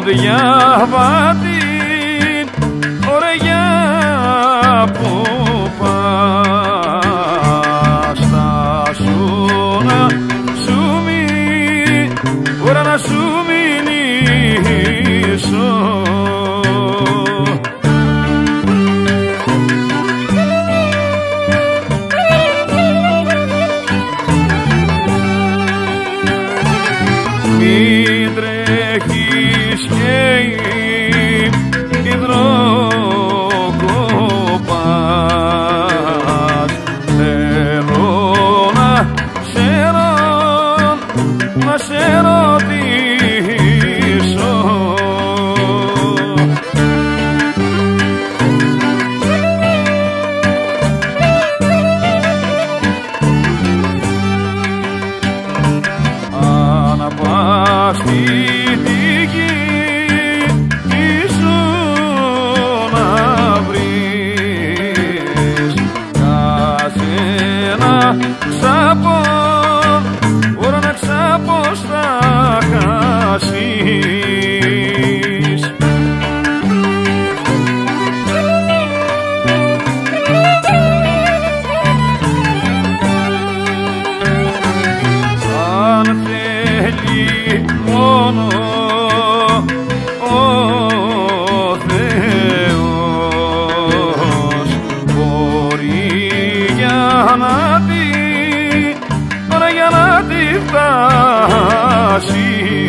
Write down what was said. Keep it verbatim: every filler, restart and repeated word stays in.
διαβάτη, ωραία που πας, θα σου να σου μη, ώρα να σου μιλήσω. Μην τρέχεις και υδροκοπάς, θέλω να σε ρω- να σε ρωτήσω. Αν πας στη δική σου να βρεις καθένα ξαπώ, ώρα να ξαπώ θα χάσεις. Αν θέλει μόνο ο Θεός, μπορεί για να τη, τώρα για να τη φτάσει.